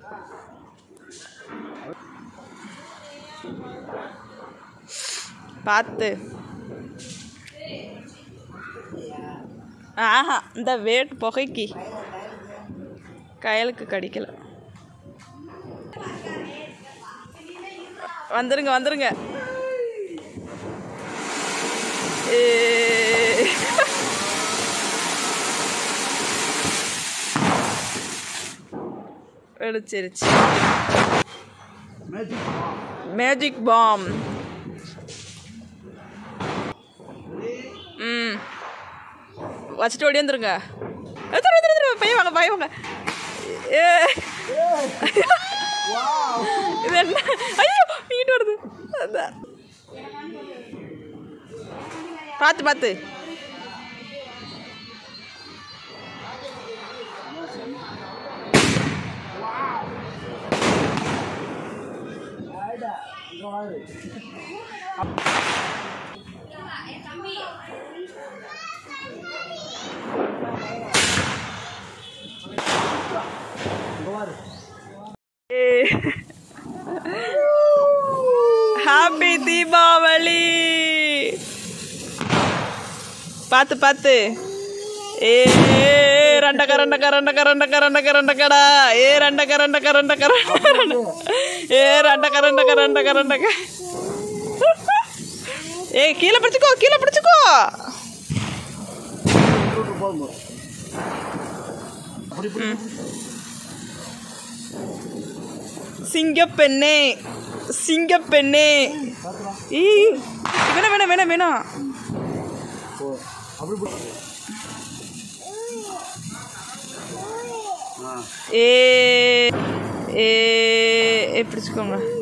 பார்த்து. ஆஹா, இந்த வேட் புகைக்கு கையலுக்கு கடிக்கல. வந்துருங்க வந்துருங்க. வெடிச்சிருச்சு. Magic bomb. வச்சுட்டு ஓடி வந்துருங்க. பையன் வாங்க பையன் வாங்க. இது என்ன? ஐயோ வீட்டு வருது. அதான் பார்த்து பார்த்து. ஹாப்பி தீபாவளி. பார்த்து பார்த்து. ரெண்டக்க ரெண்டக்க ரெண்டக்க ரெண்டக்க ரெண்டக்க ரெண்டக்கடா. ரெண்டக்க ரெண்டக்க ரெண்டக்க ரெண்டக்க ரெண்டக்க ரெண்டக்க ரெண்டக்க. கீழே பிடிச்சிக்கோ கீழே பிடிச்சிக்கோ. சிங்கப்பெண்ணே சிங்கப்பெண்ணே. வேணாம் வேணாம் வேணாம் வேணாம். பிடிச்சிக்கோங்க.